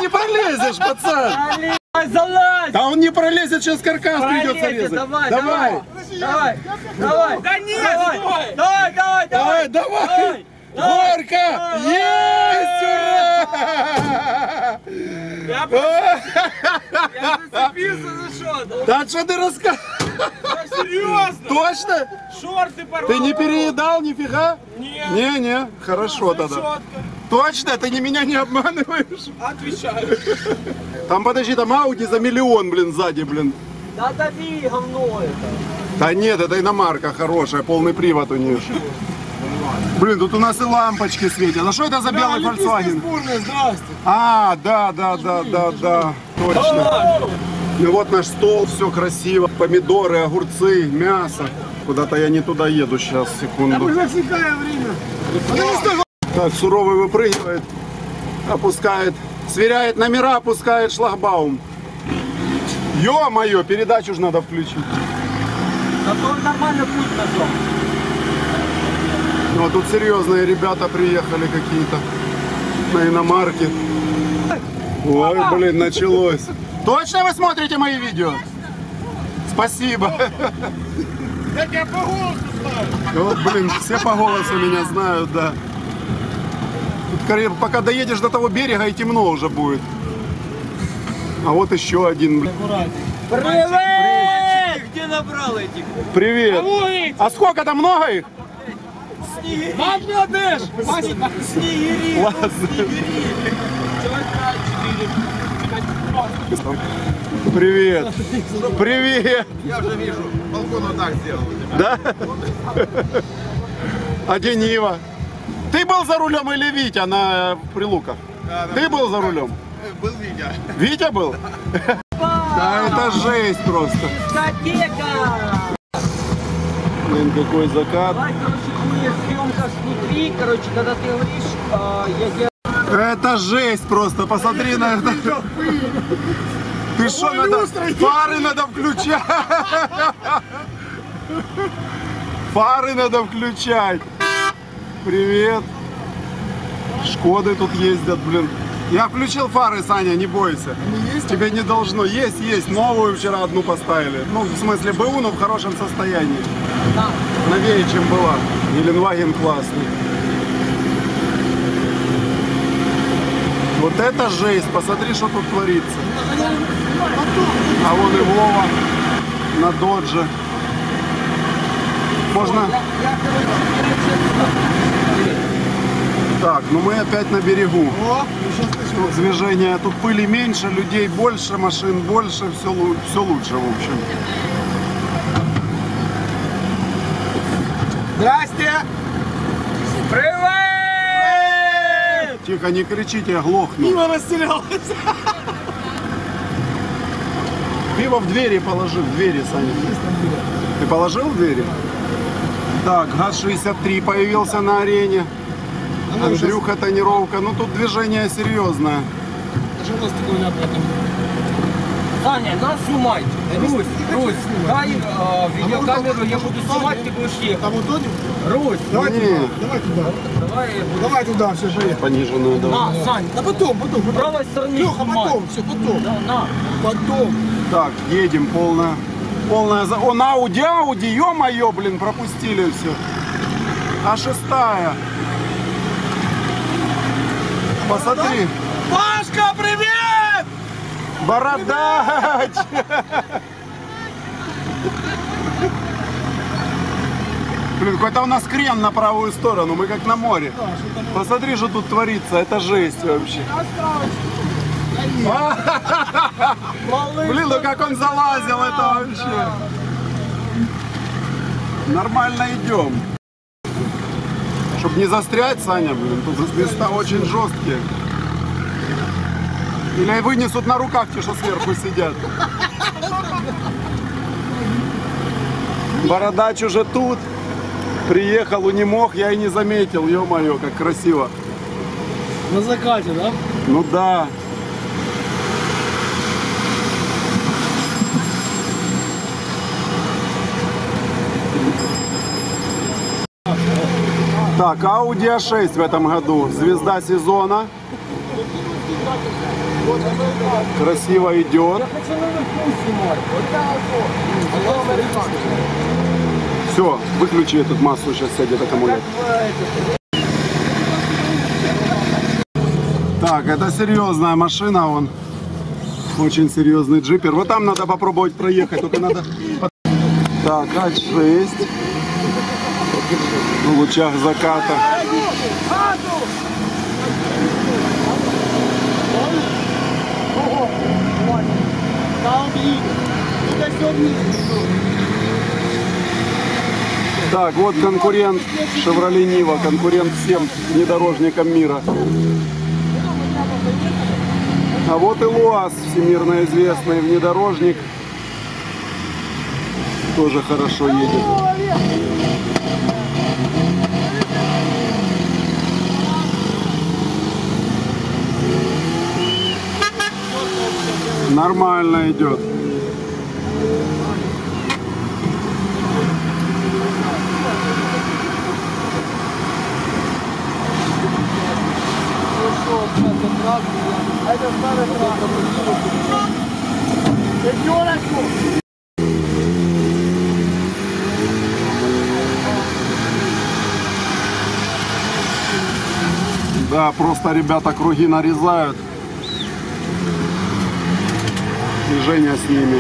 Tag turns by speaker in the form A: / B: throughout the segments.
A: не пролезешь, пацан.
B: Залазь!
A: Да он не пролезет, сейчас каркас придется резать.
B: Давай!
A: Давай!
B: Да нет! Давай!
A: Горько! Есть! Ура!
B: Я зацепился за что?
A: Да что ты рассказываешь?
B: Серьезно?
A: Точно?
B: Шорты порвал.
A: Ты не переедал нифига?
B: Нет.
A: Не, хорошо тогда. Точно? Ты меня не обманываешь?
B: Отвечаю.
A: Там, подожди, там Ауди за миллион, блин, сзади, блин.
B: Да дави, говно это.
A: Да нет, это иномарка хорошая, полный привод у нее. Блин, тут у нас и лампочки светят. А что это за белый Volkswagen?
B: Здрасте.
A: А, да. Точно. Ну вот наш стол, все красиво. Помидоры, огурцы, мясо. Куда-то я не туда еду сейчас, секунду.
B: Засекаем время.
A: Так, суровый выпрыгивает, опускает, сверяет номера, опускает шлагбаум. Ё-моё, передачу же надо включить.
B: Зато он нормально путь нашел.
A: Ну, тут серьезные ребята приехали какие-то на иномарке. Ой, блин, началось. Точно вы смотрите мои видео? Спасибо.
B: Я тебя по голосу знаю.
A: Вот, блин, все по голосу меня знают, да. Тут, пока доедешь до того берега, и темно уже будет. А вот еще один, блин.
B: Привет! Где набрал этих?
A: Привет. А сколько там, много их?
B: Бангладеш! Снегири!
A: Ладно. Привет. Привет.
C: Я уже вижу, балкон вот так сделал.
A: Да? А где Нива? Ты был за рулем или Витя на Прилуках? Ты был за рулем?
C: Был Витя.
A: Витя был? Да, это жесть просто.
B: Дискотека!
A: Блин, какой закат.
B: Давай, короче, съемка внутри, короче, когда ты говоришь,
A: Это жесть просто, посмотри на это. Ты что, надо... Фары надо включать. Фары надо включать. Привет. Шкоды тут ездят, блин. Я включил фары, Саня, не бойся. Тебе не должно. Есть. Новую вчера одну поставили. Ну, в смысле, БУ, но в хорошем состоянии. Новее, чем была. Геленваген классный. Вот это жесть. Посмотри, что тут творится. А вон и Вова на додже. Можно... Так, ну мы опять на берегу. Тут движение, тут пыли меньше, людей больше, машин больше, все лучше, в общем.
B: Здрасте! Привет!
A: Тихо, не кричите, я глохну.
B: Пиво растерялось.
A: Пиво в двери положи, в двери, Саня. Ты положил в двери? Так, ГАЗ-63 появился на арене. Андрюха, тонировка. Ну тут движение серьезное.
B: Саня, нас снимай. Русь, дай видеокамеру, я буду снимать, ты будешь ехать.
C: Там вот
B: Русь,
C: Давай
A: Не.
C: туда. Давай туда.
B: давай.
C: Давай туда, все, поехали.
A: Пониженную, да.
B: На, Сань,
C: Да потом.
B: с правой стороны
C: Леха,
B: снимай.
C: потом, все, потом.
B: Да, на.
C: Потом.
A: Так, едем, полная. Он Ауди, ё-моё, блин, пропустили все. А шестая. Посмотри.
B: Пашка, привет!
A: Бородач! Блин, какой-то у нас крен на правую сторону, мы как на море. Посмотри, что тут творится, это жесть вообще. Блин, ну как он залазил, это вообще. Нормально идем. Чтоб не застрять, Саня, блин, тут места очень жесткие. Или вынесут на руках те, что сверху сидят. Бородач уже тут. Приехал, не мог, я и не заметил. Ё-моё, как красиво.
B: На закате, да?
A: Ну да. Так, Audi A6 в этом году. Звезда сезона. Красиво идет.
B: Я хочу наверху снимать.
A: Все, выключи этот масло, сейчас сядет аккумулятор. Так, это серьезная машина, он очень серьезный джипер. Вот там надо попробовать проехать, только надо... Так, А6 в лучах заката. Так, вот конкурент Chevrolet Niva, конкурент всем внедорожникам мира. А вот и ЛуАЗ, всемирно известный внедорожник, тоже хорошо едет. Нормально идет. Да, просто ребята круги нарезают. Движение с ними.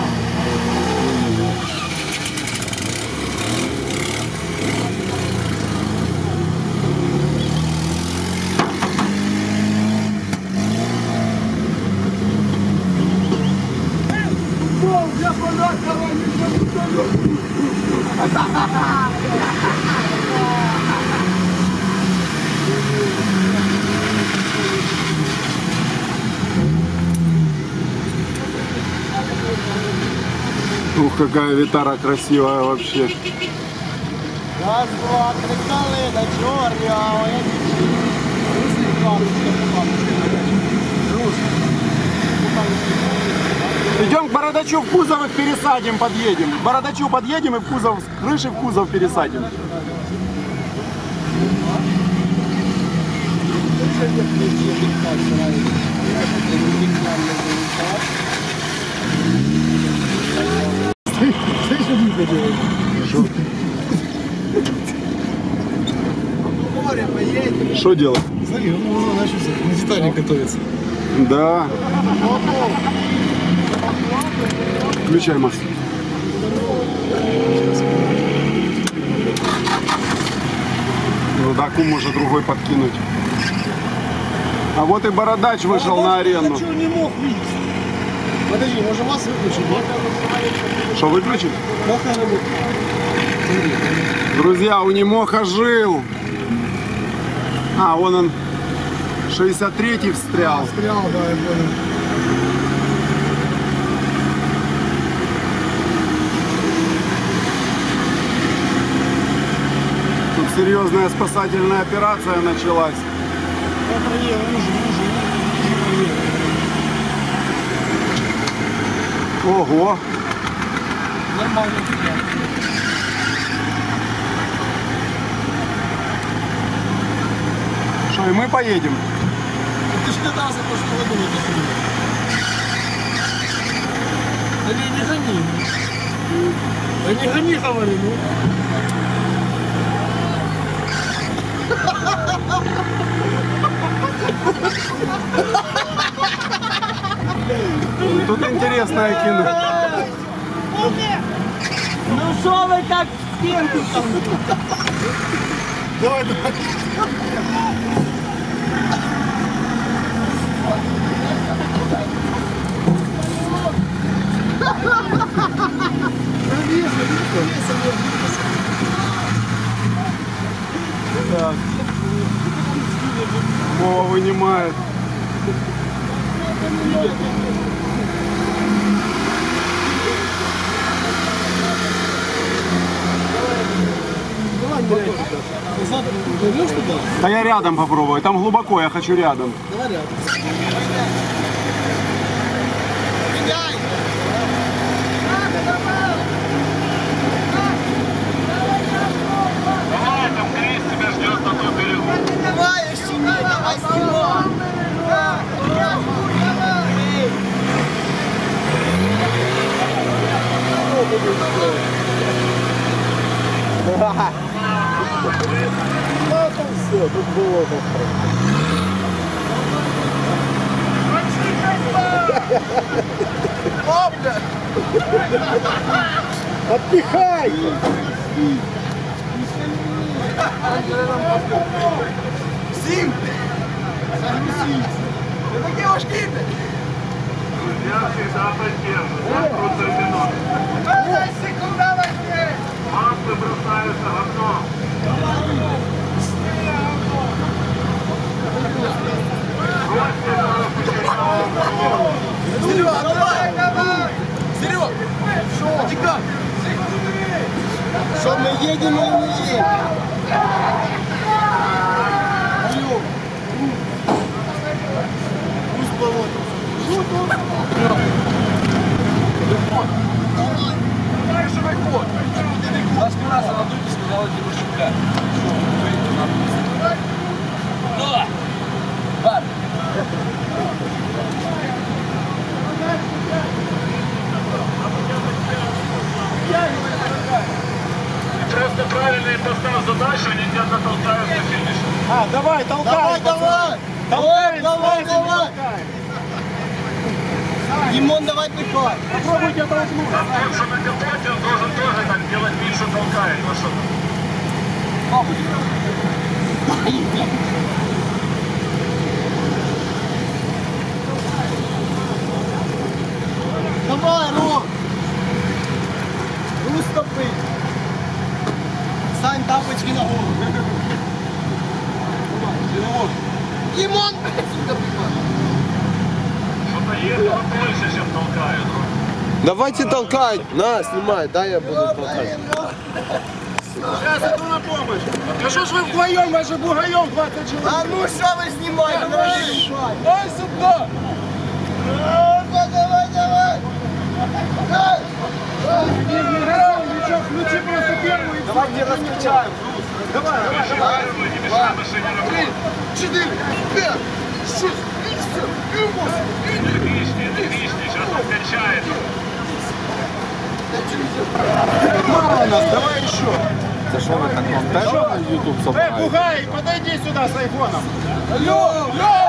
A: Ух, какая Витара красивая вообще.
C: Раз, два, три калина, чорня,
A: Идем к Бородачу в кузов, их пересадим, подъедем. К Бородачу подъедем и в кузов, с крыши в кузов пересадим. Что делать?
C: Смотри, он начался, на детали готовится.
A: Да. Включай масло. Ну да, кум может другой подкинуть. А вот и Бородач вышел на арену.
C: Что не мог видеть? Подожди, может вас выключить, нет?
A: Что, выключить?
C: Плохо работает.
A: Друзья, у Немоха жил. А, вон он, 63-й встрял.
C: Стрял, да, я понял.
A: Тут серьезная спасательная операция началась. Ого!
B: Нормально.
A: Что, и мы поедем?
C: Ты ж не дал за то, что вы думаете. Да не гони. Да не гони, говорю, ну.
A: Тут интересное кино.
B: Ну что вы так в стенку там?
C: Давай, давай.
A: Так. Вова вынимает.
C: Назад вернешь туда?
A: Да я рядом попробую. Там глубоко, я хочу рядом.
C: Давай рядом.
D: Давай, там Крис тебя ждет на том берегу.
C: Давай, еще не, давай снимай.
A: там все, тут болото.
C: О, бля!
A: Отпихай!
C: Сим! Это девушки!
D: Я всегда поддерживаю. Крутой вино.
C: Секунда возьми!
D: Масло бросаются в окно.
C: Серега, давай, давай! Серега! Что? Тика!
A: Что мы едем или не едем?
C: Алло! Пусть болото. Дальше выход!
B: Ласки раз на дубе сказала тебе шука. Да! Бар!
D: Просто правильно поставь задачу, они тебя натолкают на финиш.
A: А, давай, толкай!
C: Давай, давай!
A: Толкай,
C: Давай, давай! Димон, давай пихай!
A: Попробуйте толкнуть.
D: А тот, что на капоте, он должен тоже так делать вид, что толкает. Ну что там?
C: Давай, Ром! Выступи! Стань тапочки на голову! Димон, блядь, сюда пихай!
D: Что-то есть больше, чем толкают.
E: Давайте толкать. На, снимай, да, я буду толкать.
A: Сейчас иду на помощь. Да что ж вы вдвоем, вы же бугаем 20 человек.
C: А ну что вы снимаете? Давай,
A: Дай сюда!
C: давай, давай, давай!
A: Не играл, ничего, включи просто первую. Давай не раскачаем. Давай, давай.
D: Не мешай машине работать.
C: 4, 5, 6, 7, 8.
D: Энергичнее, сейчас он качает.
A: Мало нас, давай еще.
E: За что вы так монтажом YouTube собрали?
A: Бугай, подойди сюда с айфоном.
C: Алло,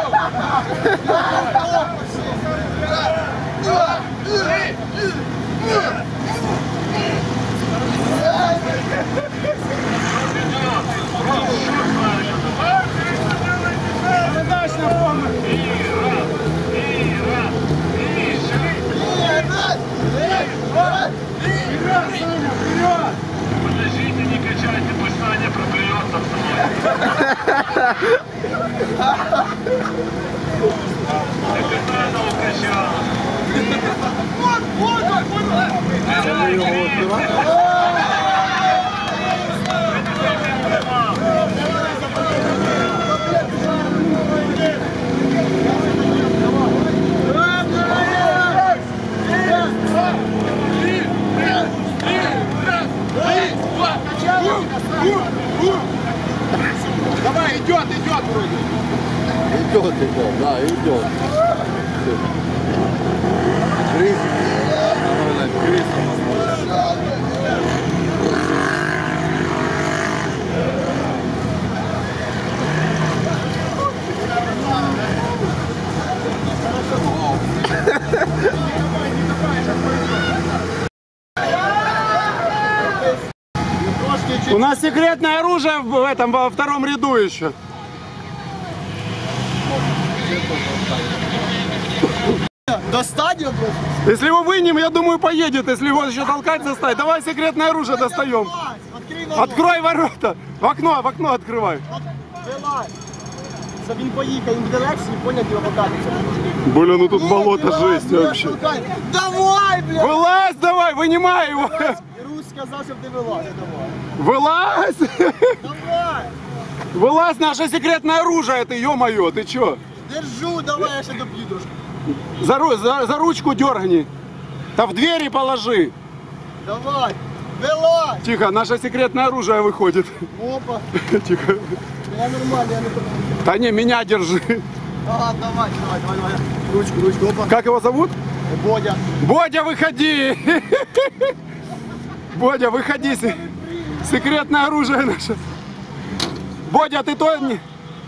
A: Передач на помощь. Вперед, Саня, вперед.
D: Подождите, не качайте, пусть Саня проплюется в собой. Капитана укачал.
A: Давай, идет вроде.
E: Идет, да, идет. Крыс. Нормально, крыс.
A: У нас секретное оружие в этом, во втором ряду еще.
C: до стадиона просто.
A: Если его вынем, я думаю, поедет. Если его еще толкать заставить. Давай секретное оружие достаем.
C: Открий ворота.
A: Открой ворота. В окно открывай.
C: Вилазь. Щоб він поїхав, він буде легше, не поняв, його покатиться.
A: Бля, ну тут болото жесть вообще.
C: Давай, бля!
A: Вылазь давай, вынимай его.
C: Русь сказав, щоб ти вилазь, давай.
A: Вылазь.
C: Давай!
A: Вылазь, наше секретное оружие, ты, ё-моё, ты чё?
C: Держу, давай, я ще доб'ю трошки.
A: За ручку дергни. Да в двери положи.
C: Давай! Вилазь!
A: Тихо, наше секретное оружие выходит.
C: Опа!
A: Тихо.
C: Я нормально, я не так.
A: Да не, меня держи.
C: Ага, давай. Ручку, опа.
A: Как его зовут?
C: Бодя.
A: Бодя, выходи. Бодя, выходи. Секретное оружие наше. Бодя, ты то не...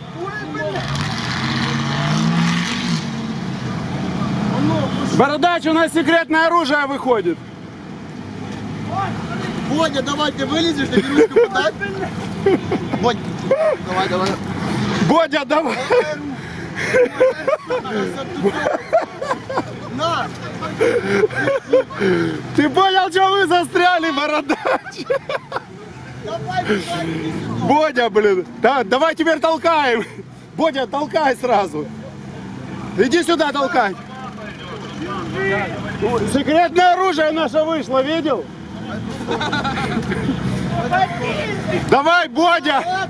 A: Бородач, у нас секретное оружие выходит.
E: Бодя, давай, ты вылезешь, ты ручку подать. Бодя, давай.
A: Бодя, давай.
E: На!
A: Ты понял, что вы застряли, Бородач? Бодя, блин. Да, давай теперь толкаем. Бодя, толкай сразу. Иди сюда, толкай. Секретное оружие наше вышло, видел? Давай, Бодя.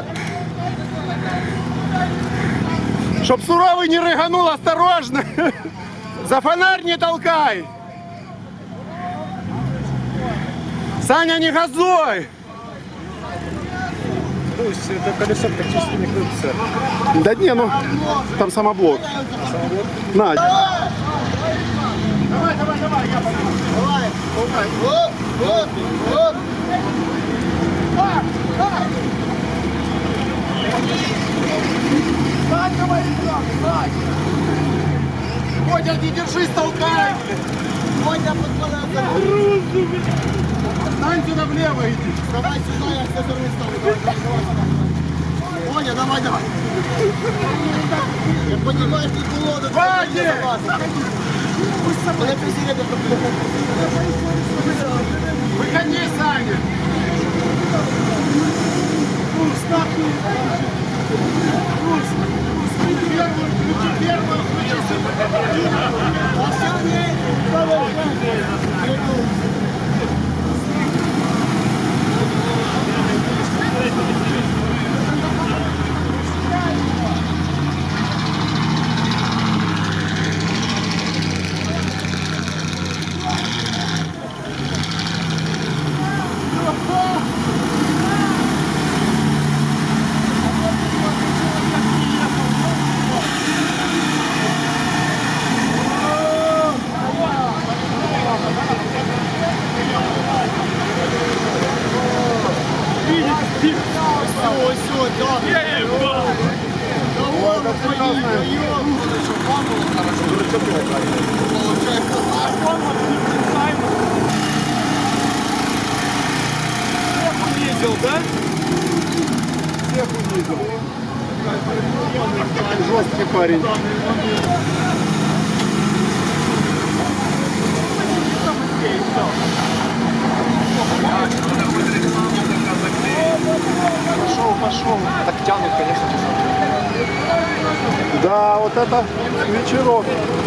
A: Чтоб суровый не рыганул, осторожно. За фонарь не толкай. Саня, не газуй.
C: Это колесо практически не крутится.
A: Да не, ну там самоблок. На.
E: Давай, я помогу. Давай. Вот. Сань, давай, Сань.
A: Бодя, не держись, толкай.
E: Бодя, подпадается.
A: Стань сюда влево иди.
E: Давай сюда, я все стороны ставлю. Давай. Бодя, давай. Я понимаю, что ты лодок.
A: Бодя! Выходи, Саня. Жесткий парень.
C: Пошел. Так тянут, конечно.
A: Да, вот это вечерок.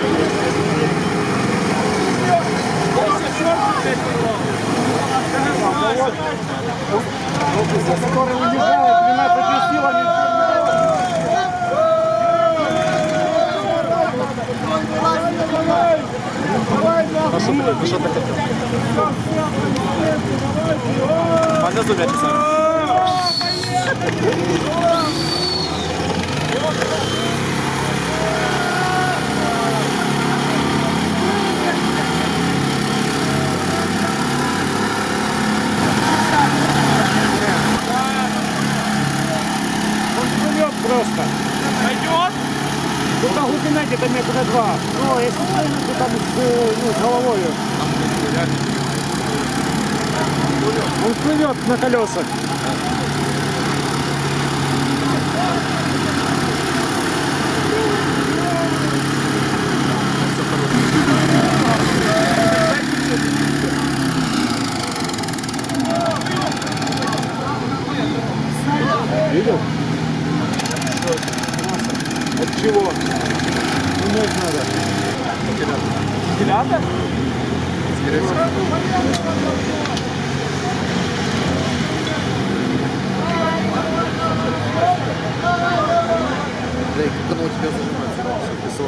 A: Который уезжает 12 силами.
C: А что ты хотел? Пойдем зубять сами.
B: Просто. Пойдет? Тут на глубина где-то метра 2. Ну, если прыгнуть, то там с головой. Он плывет на колесах.
A: Видел? От чего? Уметь надо.
B: Вентилятор?
E: Блин, как оно у тебя зажимается? Песок.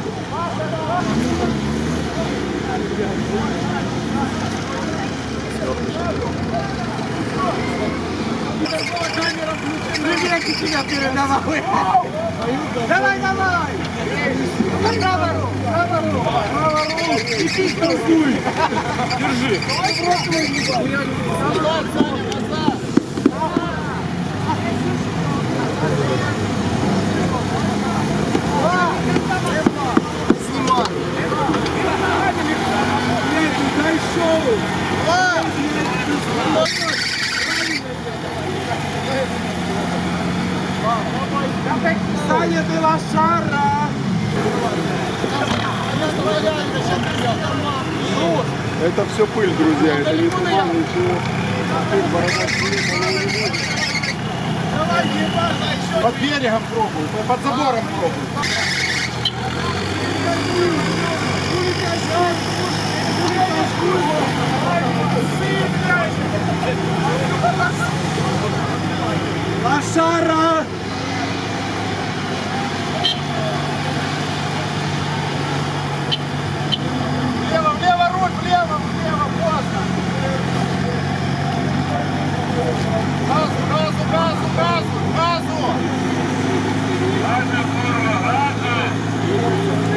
C: Давай! На камеру! Саня, ты лошара!
A: Это все пыль, друзья, это не туман, ничего. Пыль, борода, под берегом пробую, под забором пробую.
C: Лошара!
A: Влево руль, влево, поздно. Газу!
D: Газу, курва, газу!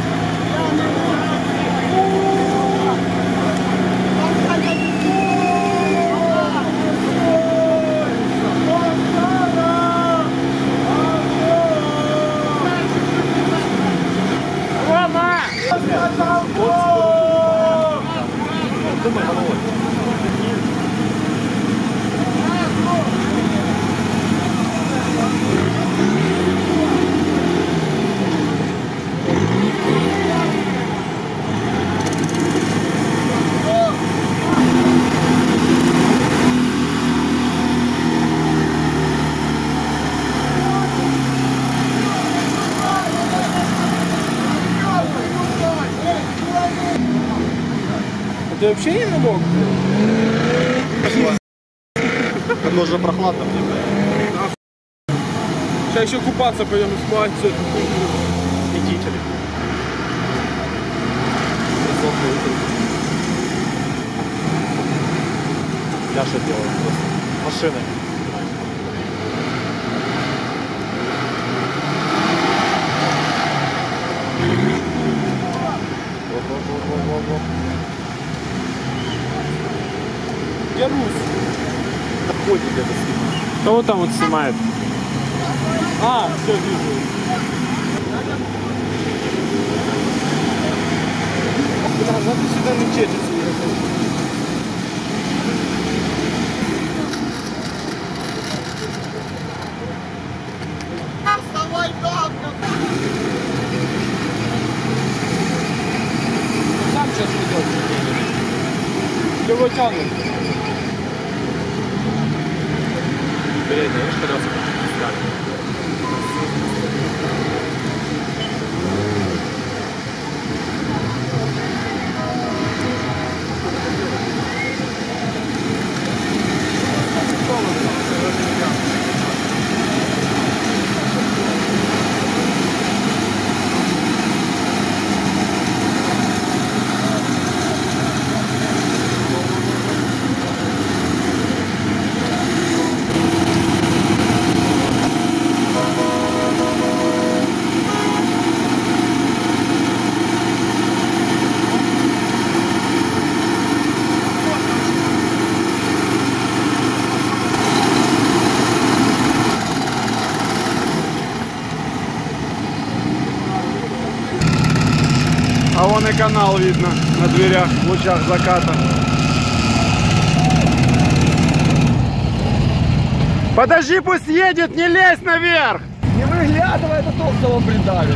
C: Ты вообще не мог?
E: Оно же прохладно.
C: Сейчас еще купаться пойдем и спать.
E: Идите. Я что делаю? Машины.
C: Я рус.
E: Ходит где-то снимает.
C: Да вот там вот снимает. А, все вижу. Бля, надо сюда не чечиться. Сам сейчас придет. Его тянут.
E: Передний, видишь, колеса стали.
A: А вон и канал видно на дверях в лучах заката. Подожди, пусть едет, не лезь наверх!
B: Не выглядывай, это толстого придавит.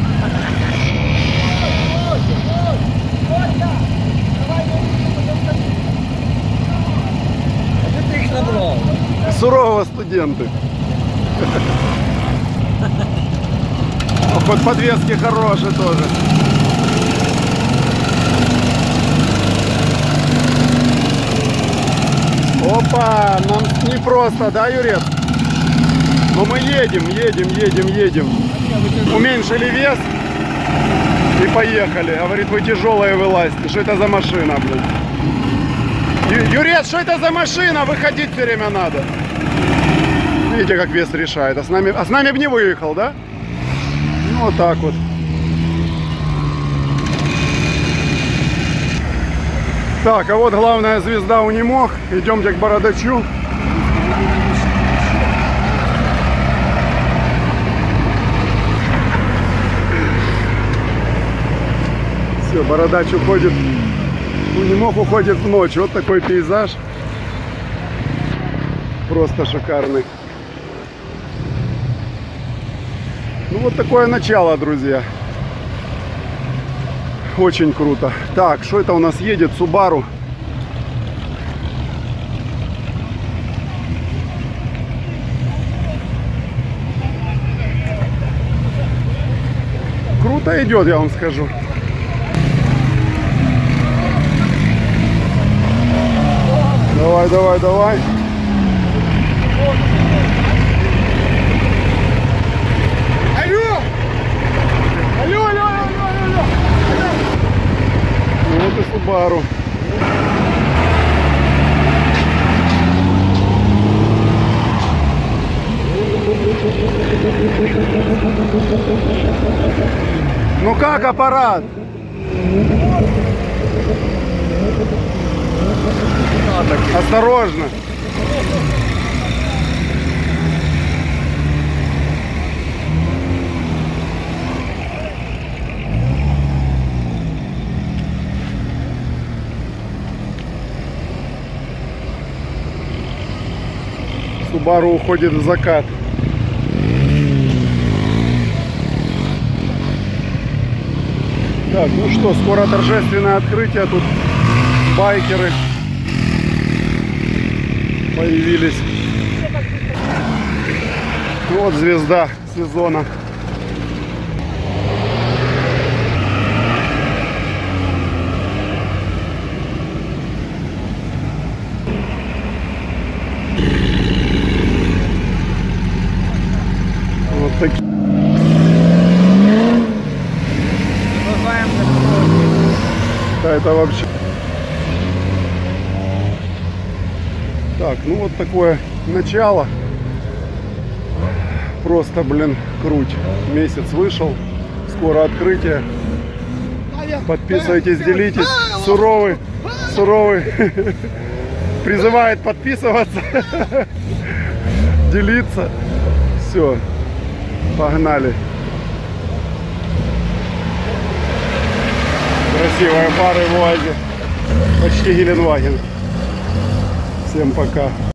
B: А ты их набрал.
A: Сурово студенты. Хоть подвески хорошие тоже. Опа, нам не просто, да, Юрец? Но мы едем. Уменьшили вес и поехали. Говорит, вы тяжелые вылазите. Что это за машина, блин? Юрец, что это за машина? Выходить все время надо. Видите, как вес решает. А с нами бы не выехал, да? Ну, вот так вот. Так, а вот главная звезда у Немох. Идемте к Бородачу. Все, Бородач уходит. У Немох уходит в ночь. Вот такой пейзаж. Просто шикарный. Ну вот такое начало, друзья. Очень круто. Так, что это у нас едет? Subaru. Круто идет, я вам скажу. Давай, давай, давай.
E: Алло! Алло, алло, алло, алло, алло!
A: Вот и Subaru. Ну как аппарат? Осторожно. Subaru уходит в закат. Так, ну что, скоро торжественное открытие. Тут байкеры появились. Вот звезда сезона. Вот такие. Да, это вообще. Так, ну вот такое начало. Просто, блин, круть. Месяц вышел. Скоро открытие. Подписывайтесь, делитесь. Суровый призывает подписываться, делиться. Все, погнали. Красивые фары в УАЗе. Почти Геленваген. Всем пока.